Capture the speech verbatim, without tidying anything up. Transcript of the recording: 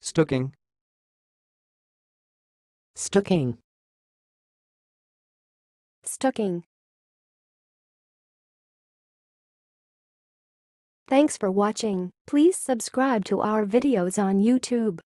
stooking, stooking, stooking. Thanks for watching. Please subscribe to our videos on YouTube.